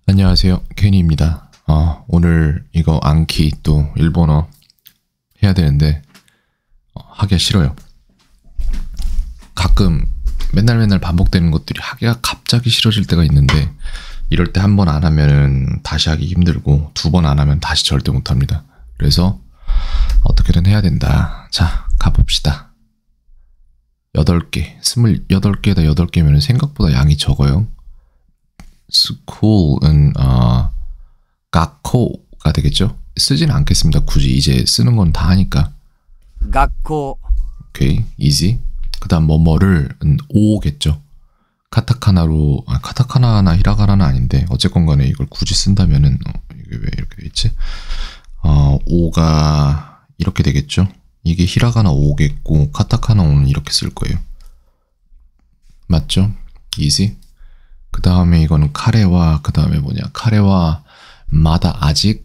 안녕하세요, 케니입니다. 오늘 이거暗記 또 일본어 해야 되는데 하기가 싫어요. 가끔 맨날 반복되는 것들이 하기가 갑자기 싫어질 때가 있는데 이럴 때 한 번 안 하면은 다시 하기 힘들고 두 번 안 하면 다시 절대 못 합니다. 그래서 어떻게든 해야 된다. 자, 가봅시다. 8개, 28개에다 8개면 생각보다 양이 적어요. school은学校가 되겠죠? 쓰진 않겠습니다. 굳이 이제 쓰는 건 다 하니까. 学校 오케이, easy. 그 다음 뭐뭐를 오겠죠. 카타카나로, 카타카나나 히라가나는 아닌데 어쨌건 간에 이걸 굳이 쓴다면은 이게 왜 이렇게 되겠지? 오가 이렇게 되겠죠. 이게 히라가나 오겠고 카타카나 오는 이렇게 쓸 거예요. 맞죠? easy. 그 다음에 이거는 카레와 그 다음에 뭐냐, 카레와 마다 아직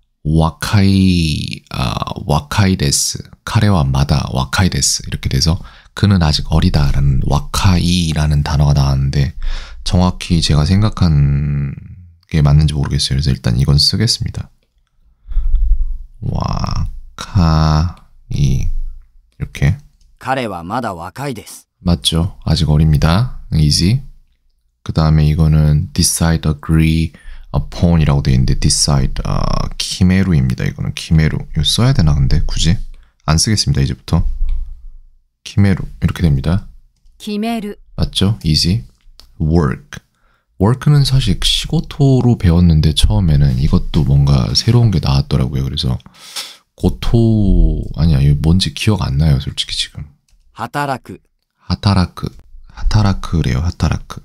와카이 데스, 카레와 마다 와카이 데스 이렇게 돼서 그는 아직 어리다라는 와카이라는 단어가 나왔는데 정확히 제가 생각한 게 맞는지 모르겠어요. 그래서 일단 이건 쓰겠습니다. 와카이 이렇게. 彼はまだ若いです 맞죠? 아직 어립니다. easy. 그 다음에 이거는 decide, agree upon 이라고 되어 있는데 decide, 키메루입니다. 이거는 키메루. 이거 써야 되나 근데 굳이? 안 쓰겠습니다. 이제부터. 키메루 이렇게 됩니다. 決める 맞죠? easy. work. work는 사실 시고토로 배웠는데 처음에는 이것도 뭔가 새로운 게 나왔더라고요. 그래서 고토 아니야. 이거 뭔지 기억 안 나요. 솔직히 지금. 働く 하타라크래요. 하타라크.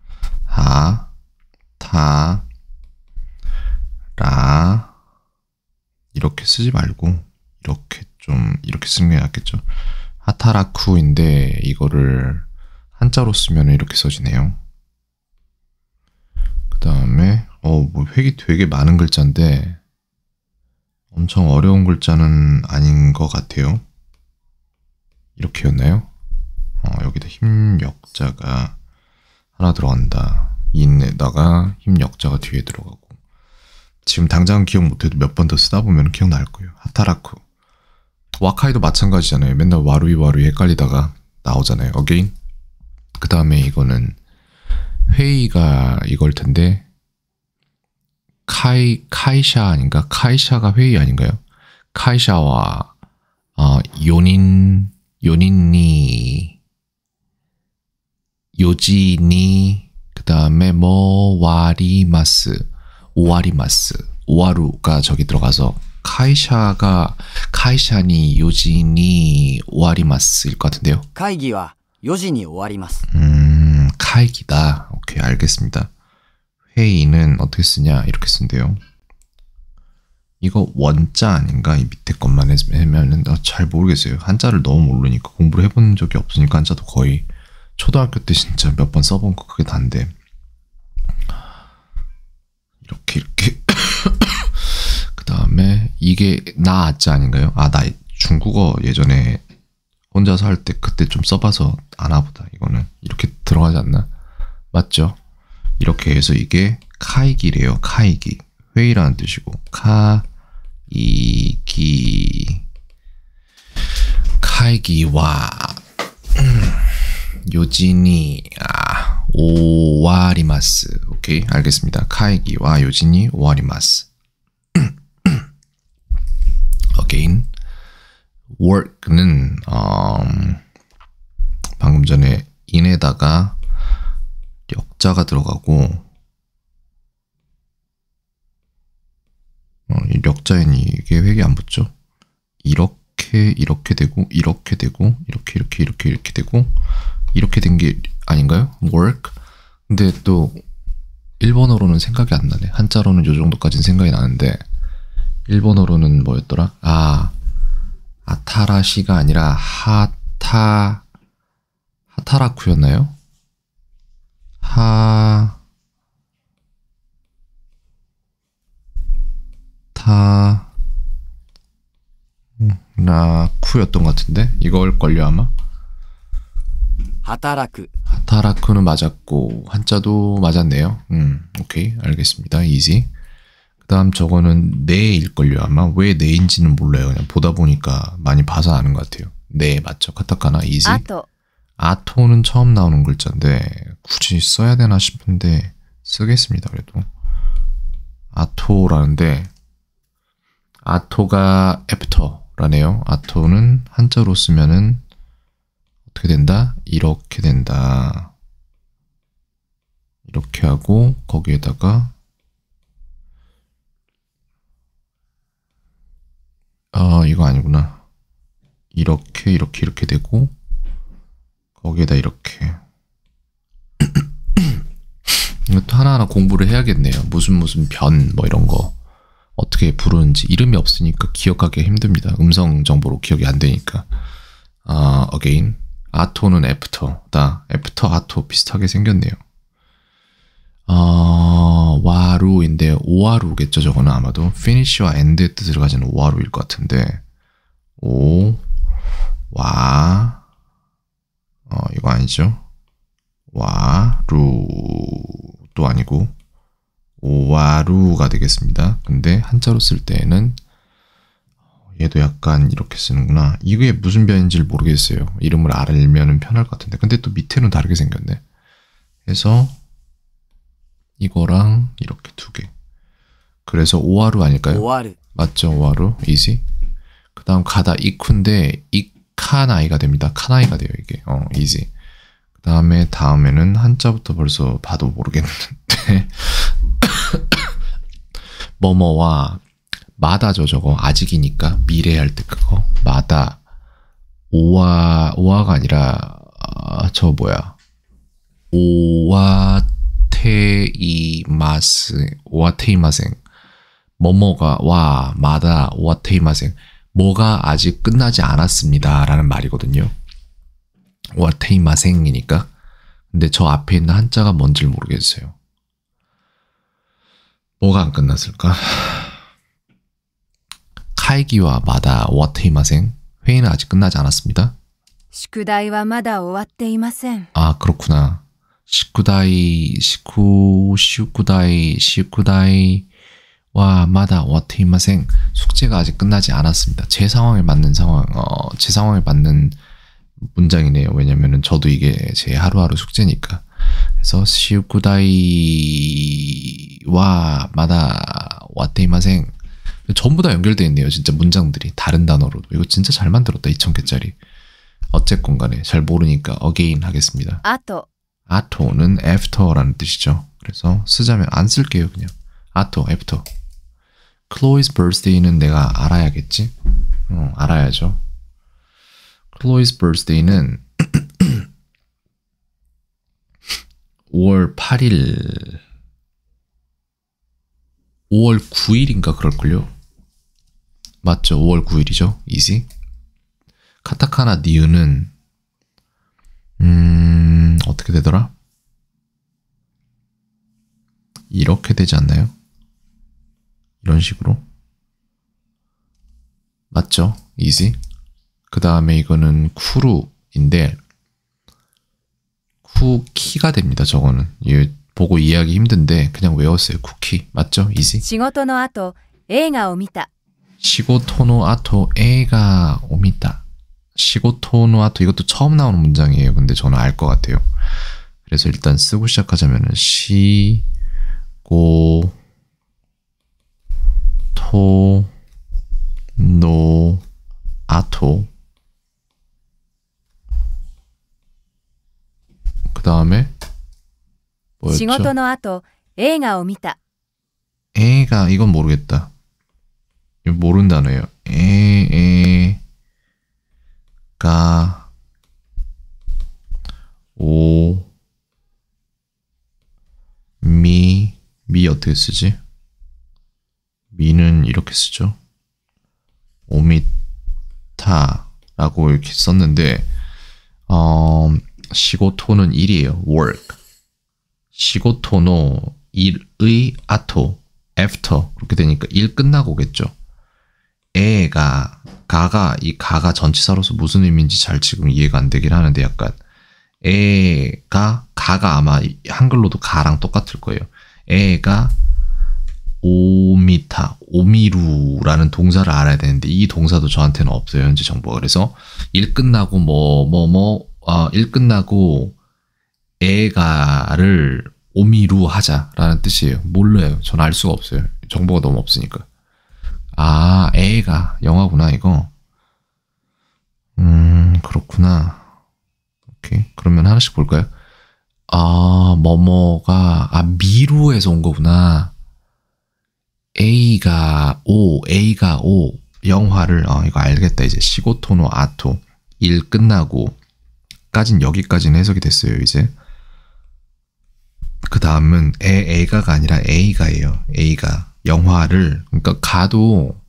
라 이렇게 쓰지 말고 이렇게 좀 이렇게 쓰는 게 낫겠죠. 하타라쿠인데 이거를 한자로 쓰면 이렇게 써지네요. 그 다음에 뭐 획이 되게 많은 글자인데 엄청 어려운 글자는 아닌 것 같아요. 이렇게였나요? 여기다 힘 역자가 하나 들어간다. 인에다가 힘 역자가 뒤에 들어가고. 지금 당장 기억 못해도 몇 번 더 쓰다 보면 기억날 거예요. 하타라쿠. 와카이도 마찬가지잖아요. 맨날 와루이 헷갈리다가 나오잖아요. again. 그 다음에 이거는 회의가 이걸 텐데 카이샤 아닌가? 카이샤가 회의 아닌가요? 카이샤와 요닌니 요지니 그 다음에 오와리마스 저기 들어가서 카이샤니 요지니 오와리마스일 것 같은데요. 会議は4時に終わります 카이기다. 오케이, 알겠습니다. 회의는 어떻게 쓰냐 이렇게 쓴대요. 이거 원자 아닌가? 이 밑에 것만 하면은 잘 모르겠어요. 한자를 너무 모르니까 공부를 해본 적이 없으니까 한자도 거의 초등학교 때 진짜 몇 번 써본 거 그게 다인데 이렇게 그 다음에 이게 나아자 아닌가요? 나 중국어 예전에 혼자서 할 때 그때 좀 써봐서 아나보다. 이거는 이렇게 들어가지 않나? 맞죠? 이렇게 해서 이게 카이기래요. 카이기. 회의라는 뜻이고 카이기와 요진이 오와리마스. 오케이, 알겠습니다. 카이기와 요진이 오와리마스. again. work는 방금 전에 in에다가 역자가 들어가고 이 역자에는 이게 획이 안 붙죠. 이렇게 되고 이렇게 되고 이렇게 되고 이렇게 된 게 아닌가요? work. 근데 또 일본어로는 생각이 안 나네. 한자로는 요 정도까지는 생각이 나는데 일본어로는 뭐였더라? 아타라시가 아니라 하타라쿠였나요? 라쿠였던 것 같은데 이걸걸요 아마. 働く 하타라쿠는 맞았고 한자도 맞았네요. 오케이, 알겠습니다. easy. 그 다음 저거는 네일걸요. 아마 왜 네인지는 몰라요. 그냥 보다 보니까 많이 봐서 아는 것 같아요. 네, 맞죠. 카타카나 easy. あと、 아토는 처음 나오는 글자인데 굳이 써야 되나 싶은데 쓰겠습니다. 그래도 아토라는데 아토가 애프터라네요. 아토는 한자로 쓰면은 어떻게 된다? 이렇게 된다. 이렇게 하고 거기에다가 이거 아니구나. 이렇게 되고 거기에다 이렇게 이것도 하나하나 공부를 해야겠네요. 무슨 변 뭐 이런 거 어떻게 부르는지 이름이 없으니까 기억하기 힘듭니다. 음성 정보로 기억이 안 되니까. again 아토는 애프터다. 애프터 아토 비슷하게 생겼네요. 와루인데 오와루겠죠. 저거는 아마도 finish와 end의 뜻을 가진 오와루일 것 같은데 와 이거 아니죠. 와루도 아니고 오와루가 되겠습니다. 근데 한자로 쓸 때에는 얘도 약간 이렇게 쓰는구나. 이게 무슨 변인지를 모르겠어요. 이름을 알면 편할 것 같은데 근데 또 밑에는 다르게 생겼네. 그래서 이거랑 이렇게 두 개. 그래서 오와루 아닐까요? 終わる 맞죠. 오와루 easy. 그 다음 가다 이쿠인데 이카나이가 됩니다. 카나이가 돼요 이게. easy. 그 다음에는 한자부터 벌써 봐도 모르겠는데 뭐뭐와 마다죠. 저거 아직이니까 미래 할 때 그거 마다 오와가 아니라 저 뭐야 오와테이마생 뭐뭐가 와 마다 오와테이마생 뭐가 아직 끝나지 않았습니다 라는 말이거든요. 오와테이마생이니까. 근데 저 앞에 있는 한자가 뭔지를 모르겠어요. 뭐가 안 끝났을까? 카이기와 마다 오와테이마생 회의는 아직 끝나지 않았습니다. 宿題はまだ終わっていません。 아 그렇구나. 시쿠다이와 마다 오와테이마생 숙제가 아직 끝나지 않았습니다. 제 상황에 맞는 문장이네요. 왜냐면은 저도 이게 제 하루하루 숙제니까. 그래서 시쿠다이와 마다 오와테이마생 전부 다 연결되어 있네요. 진짜 문장들이 다른 단어로도. 이거 진짜 잘 만들었다. 2,000개짜리. 어쨌건 간에 잘 모르니까 again 하겠습니다. あと、 아토는 after라는 뜻이죠. 그래서 쓰자면 안 쓸게요. 그냥 아토, after. 클로이's birthday는 내가 알아야겠지? 알아야죠. 클로이's birthday는 5월 8일 5월 9일인가 그럴걸요? 맞죠? 5월 9일이죠? easy. 카타카나 니은은 어떻게 되더라? 이렇게 되지 않나요? 이런 식으로. 맞죠? easy. 그 다음에 이거는 쿠루인데 쿠키가 됩니다. 저거는. 보고 이해하기 힘든데 그냥 외웠어요. 쿠키. 맞죠? easy. 仕事の後、映画を見た。 시고토노 아토 에가 오미타. 시고토노 아토 이것도 처음 나오는 문장이에요. 근데 저는 알 것 같아요. 그래서 일단 쓰고 시작하자면은 시고토노 아토 그 다음에 仕 뭐였죠? 事の後、映画を見た。 에가 이건 모르겠다. 이거 모르는 단어예요. 가 오 미 어떻게 쓰지? 미는 이렇게 쓰죠. 오미타라고 이렇게 썼는데 시고토는 일이에요. work. 시고토노 일의 아토 after 그렇게 되니까 일 끝나고겠죠. 가가 전치사로서 무슨 의미인지 잘 지금 이해가 안 되긴 하는데 약간 가가 아마 한글로도 가랑 똑같을 거예요. 에가 오미타, 오미루라는 동사를 알아야 되는데 이 동사도 저한테는 없어요. 현재 정보가. 그래서 일 끝나고 일 끝나고 에가를 오미루 하자라는 뜻이에요. 몰라요. 저는 알 수가 없어요. 정보가 너무 없으니까. 아, 에가 영화구나 이거. 그렇구나. 오케이. 그러면 하나씩 볼까요? 아, 미루에서 온 거구나. A가 O 영화를 이거 알겠다. 이제 시고토노 아토 일 끝나고 까진 여기까지는 해석이 됐어요. 이제 그 다음은 A가가 아니라 A가예요. A가 영화를 그러니까 가도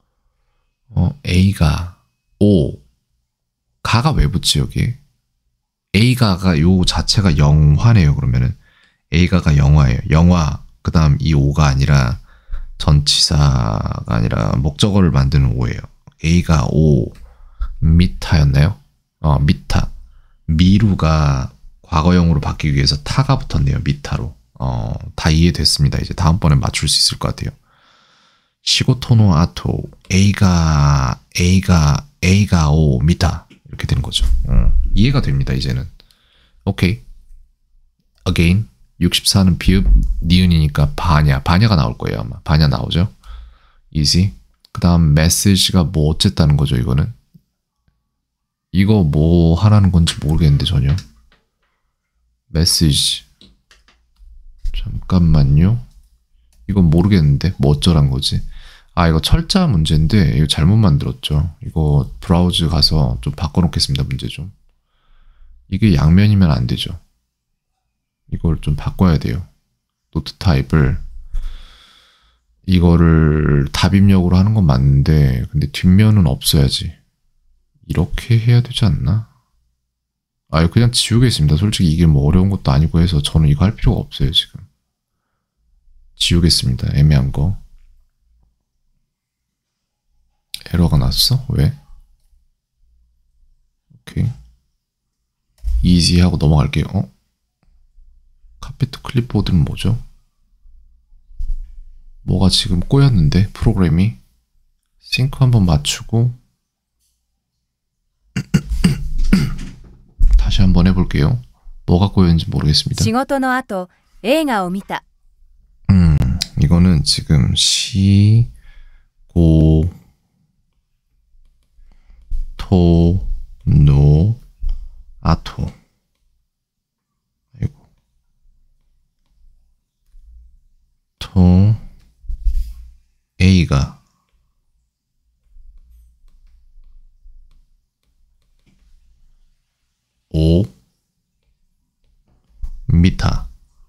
A가 O 가가 왜 붙지 여기? A가가 요 자체가 영화네요. 그러면은 A가가 영화예요. 영화 그 다음 이 O가 아니라 전치사가 아니라 목적어를 만드는 오예요. A가 O 미타였나요? 미타. 미루가 과거형으로 바뀌기 위해서 타가 붙었네요. 미타로. 다 이해됐습니다. 이제 다음번에 맞출 수 있을 것 같아요. 시고토노 아토 A가 O 미타 이렇게 되는 거죠. 이해가 됩니다. 이제는. 오케이. Again. 64는 비읍 니은이니까 바냐가 나올 거예요. 아마 바냐 나오죠. easy. 그 다음 message가 뭐 어쨌다는 거죠. 이거는 이거 뭐 하라는 건지 모르겠는데 전혀. message 잠깐만요. 이건 모르겠는데 뭐 어쩌란 거지. 아 이거 철자 문제인데 이거 잘못 만들었죠. 이거 브라우즈 가서 좀 바꿔놓겠습니다. 문제 좀. 이게 양면이면 안 되죠. 이걸 좀 바꿔야 돼요. 노트 타입을 이거를 답 입력으로 하는 건 맞는데 근데 뒷면은 없어야지. 이렇게 해야 되지 않나? 이거 그냥 지우겠습니다. 솔직히 이게 뭐 어려운 것도 아니고 해서 저는 이거 할 필요가 없어요. 지금 지우겠습니다. 애매한 거. 에러가 났어? 왜? 오케이. easy 하고 넘어갈게요. 카피트 클립보드는 뭐죠? 뭐가 지금 꼬였는데 프로그램이 싱크 한번 맞추고 다시 한번 해볼게요. 뭐가 꼬였는지 모르겠습니다. 仕事の後、映画を見た。 이거는 지금 시고토노 아토 A가 O 미타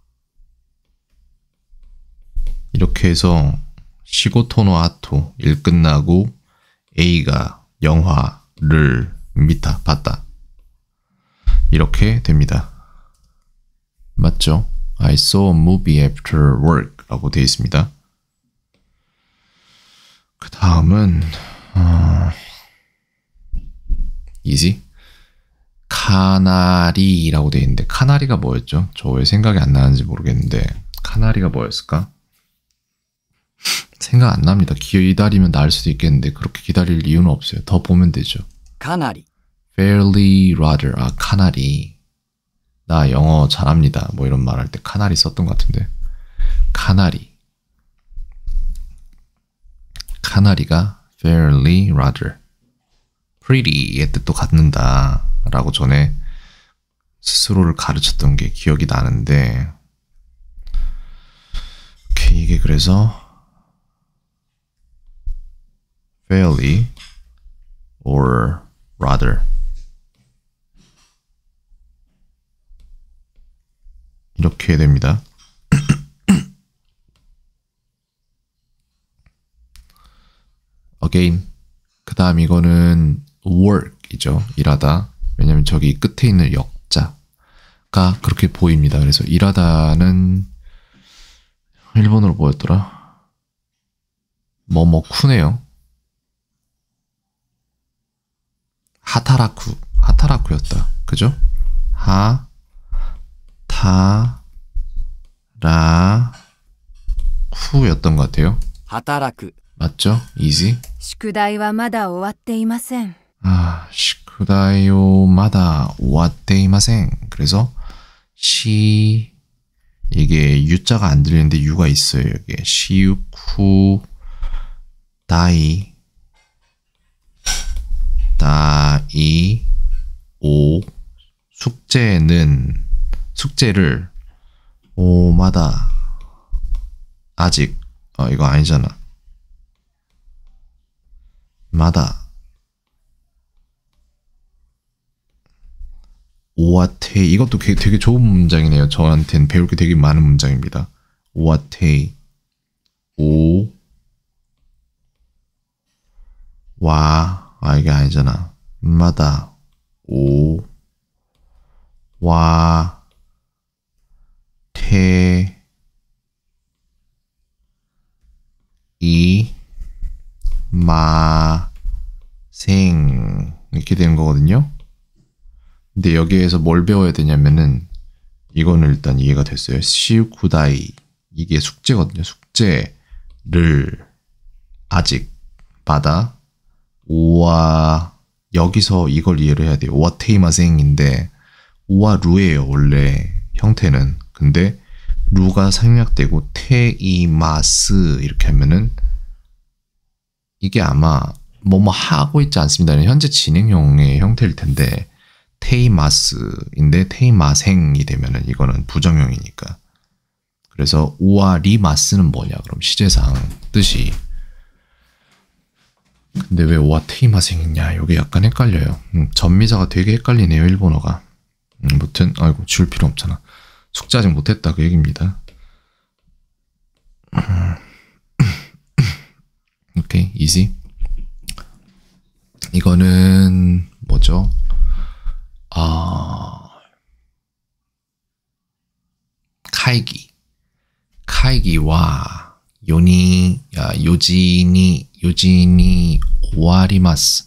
이렇게 해서 시고토노 아토 일 끝나고 A가 영화를 미타 봤다 이렇게 됩니다. 맞죠? I saw a movie after work 라고 되어 있습니다. 그 다음은 easy 카나리라고 되어 있는데 카나리가 뭐였죠? 저 왜 생각이 안 나는지 모르겠는데 카나리가 뭐였을까? 생각 안 납니다. 기다리면 나을 수도 있겠는데 그렇게 기다릴 이유는 없어요. 더 보면 되죠. かなり fairly rather 카나리 나 영어 잘합니다. 뭐 이런 말 할 때 카나리 썼던 것 같은데 카나리가 fairly rather pretty의 뜻도 갖는다 라고 전에 스스로를 가르쳤던 게 기억이 나는데 오케이, 이게 그래서 fairly or rather 이렇게 됩니다. again 그 다음 이거는 work이죠. 일하다. 왜냐면 저기 끝에 있는 역자가 그렇게 보입니다. 그래서 일하다는 일본어로 뭐였더라? 쿠네요. 하타라쿠였다. 그죠? 쿠였던 것 같아요. 働く 맞죠? easy. 宿題はまだ終わっていません。 아, 시쿠다요마다 오와테이마생. 그래서 이게 유자가 안 들리는데 유가 있어요. 여기에 시유쿠 다이 오 숙제를 오마다 아직 이거 아니잖아. 마다 오와테이 이것도 되게 좋은 문장이네요. 저한테는 배울 게 되게 많은 문장입니다. 오와테이 이게 아니잖아. 마다 마생 이렇게 되는 거거든요. 근데 여기에서 뭘 배워야 되냐면은 이거는 일단 이해가 됐어요. 시우쿠다이 이게 숙제거든요. 숙제를 아직 받아 여기서 이걸 이해를 해야 돼요. 오와테이마생인데 오와 루예요. 원래 형태는. 근데 루가 생략되고 테이마스 이렇게 하면은 이게 아마 뭐뭐 하고 있지 않습니다. 현재 진행형의 형태일 텐데 테이마스인데 테이마생이 되면은 이거는 부정형이니까. 그래서 오와 리마스는 뭐냐? 그럼 시제상 뜻이. 근데 왜 오와 테이마생이냐? 이게 약간 헷갈려요. 전미사가 되게 헷갈리네요. 일본어가. 아무튼 아이고 지울 필요 없잖아. 숙제 아직 못했다 그 얘기입니다. 오케이, easy. 이거는 뭐죠? 카이기와 요진이 오와리마스.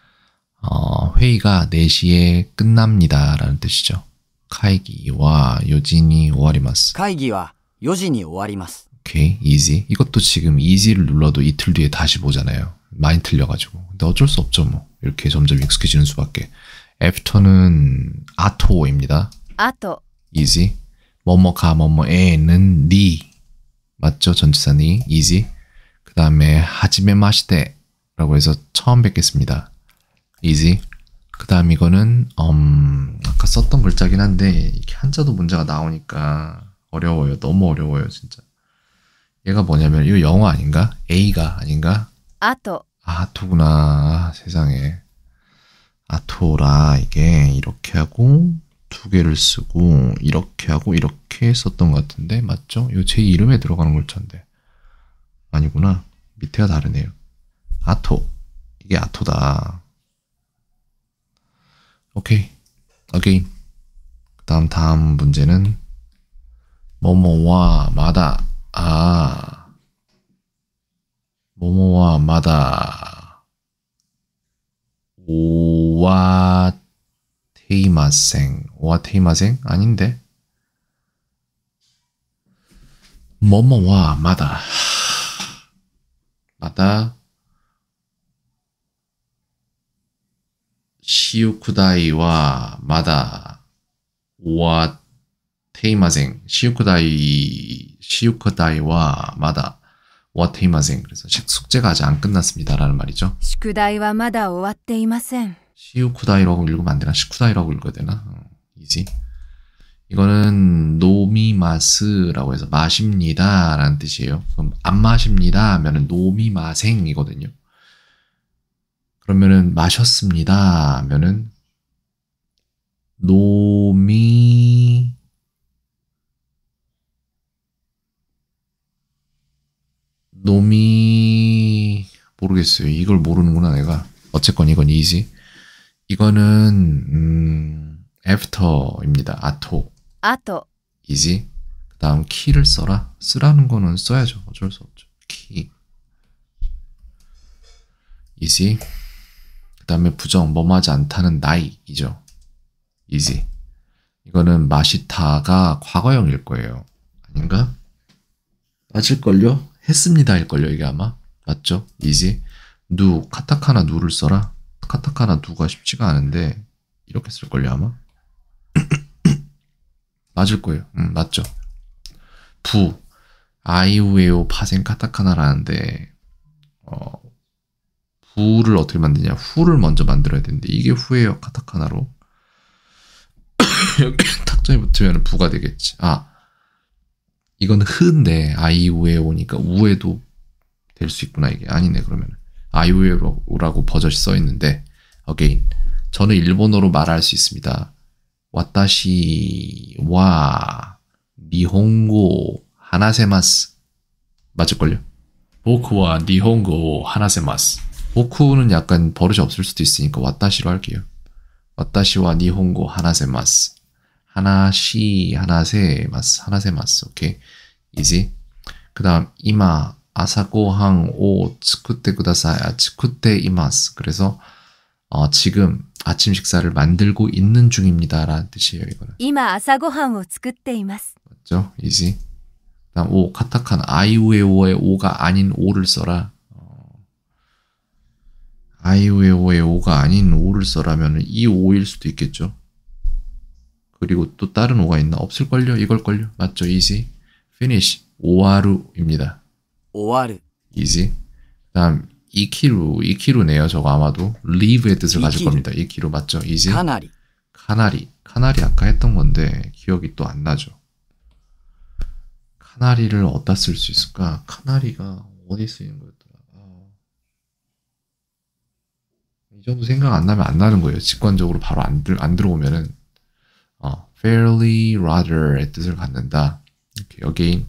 회의가 4시에 끝납니다 라는 뜻이죠. 카이기와 요진이 오와리마스. 会議は4時に終わります。 오케이, easy. 이것도 지금 easy를 눌러도 이틀 뒤에 다시 보잖아요. 많이 틀려가지고. 근데 어쩔 수 없죠 뭐. 이렇게 점점 익숙해지는 수밖에. 애프터는 아토입니다. あと、 easy. 뭐뭐가 뭐뭐에는 니. 맞죠? 전치사 니. easy. 그 다음에 하지메 마시테 라고 해서 처음 뵙겠습니다. easy. 그 다음 이거는 아까 썼던 글자긴 한데 이렇게 한자도 문제가 나오니까 어려워요. 너무 어려워요 진짜. 얘가 뭐냐면 이거 영어 아닌가? A가 아닌가? あと、 아토구나. 세상에. 아토라 이게 이렇게 하고 2개를 쓰고 이렇게 하고 이렇게 썼던 것 같은데 맞죠? 이거 제 이름에 들어가는 글자인데 아니구나. 밑에가 다르네요. 아토. 이게 아토다. 오케이. again. 다음 문제는 뭐뭐와 마다. 뭐뭐와 마다 오와테이마생 아닌데 뭐뭐와 마다 시우쿠다이와 마다 오와테이마생 시우쿠다이와 마다 오와테이마생. 그래서 숙제가 아직 안 끝났습니다 라는 말이죠. 宿題はまだ終わっていません。 시우쿠다이라고 읽으면 안 되나? 시쿠다이라고 읽어야 되나? 이지. 이거는 노미마스라고 해서 마십니다 라는 뜻이에요. 그럼 안 마십니다 하면은 노미마생이거든요. 그러면은 마셨습니다 하면은 모르겠어요. 이걸 모르는구나 내가. 어쨌건 이건 easy. 이거는 after입니다. 아토. あと、 easy. 그 다음 키를 써라. 쓰라는 거는 써야죠. 어쩔 수 없죠. 키. easy. 그 다음에 부정 뭐뭐하지 않다는 나이이죠. easy. 이거는 마시타가 과거형일 거예요. 아닌가? 맞을걸요? 했습니다 일걸요 이게 아마. 맞죠? 이지. 누 카타카나 누를 써라. 카타카나 누가 쉽지가 않은데 이렇게 쓸걸요 아마. 맞을 거예요. 맞죠? 부 아이우에오 파생 카타카나라는데 부를 어떻게 만드냐. 후를 먼저 만들어야 되는데 이게 후예요 카타카나로. 여기 탁점이 붙으면 부가 되겠지. 아 이건 흐인데 아이우에오니까 우에도 될 수 있구나. 이게 아니네. 그러면 아이우에오라고 버젓이 써 있는데 again 저는 일본어로 말할 수 있습니다. 와타시와 니혼고 하나세마스. 맞을걸요? 보쿠와 니혼고 하나세마스. 보쿠는 약간 버릇이 없을 수도 있으니까 와타시로 할게요. 와타시와 니혼고 하나세마스. 하나시 하나세마스. 하나세마스. 오케이. 이지. 그 다음 이마 아사고항 오 츠쿠테 쿠다사이. 츠쿠테 이마스. 그래서 지금 아침 식사를 만들고 있는 중입니다 라는 뜻이에요. 이거는. 今朝ごはんを作っています。 맞죠? 이지. 그 다음 오 카타카나 아이우에오의 오가 아닌 오를 써라. 아이우에오의 오가 아닌 오를 써라면 이 오일 수도 있겠죠. 그리고 또 다른 오가 있나? 없을걸요? 이걸걸요? 맞죠? 이지. finish 오하루입니다. 終わる 이지. 그 다음 이키루네요. 저거 아마도 leave의 뜻을 가질 이키루. 겁니다. 이키루 맞죠? 이지. かなり 카나리 아까 했던 건데 기억이 또 안 나죠. 카나리를 어디다 쓸 수 있을까? 카나리가 어디 쓰이는 거였더라. 이 정도 생각 안 나면 안 나는 거예요. 직관적으로 바로 안 들어오면은 fairly rather의 뜻을 갖는다. 이렇게 again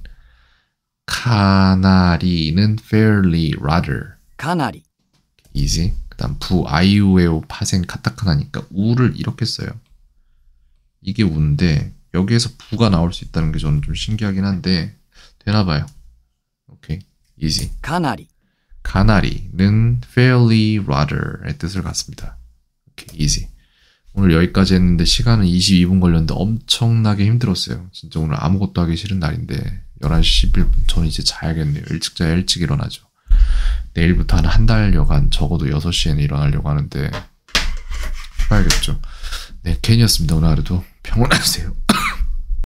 카나리는 fairly rather かなり easy. 그다음 부 아이우에오 파생 카타카나니까 우를 이렇게 써요. 이게 우인데 여기에서 부가 나올 수 있다는 게 저는 좀 신기하긴 한데 되나봐요. 오케이 easy. かなり 가나리는 fairly rather의 뜻을 갖습니다. 오케이 easy. 오늘 여기까지 했는데 시간은 22분 걸렸는데 엄청나게 힘들었어요. 진짜 오늘 아무것도 하기 싫은 날인데 11시 11분 저는 이제 자야겠네요. 일찍 자야 일찍 일어나죠. 내일부터 한 달여간 적어도 6시에는 일어나려고 하는데 해봐야겠죠. 네, 캔이었습니다. 오늘 하루도 평온하세요.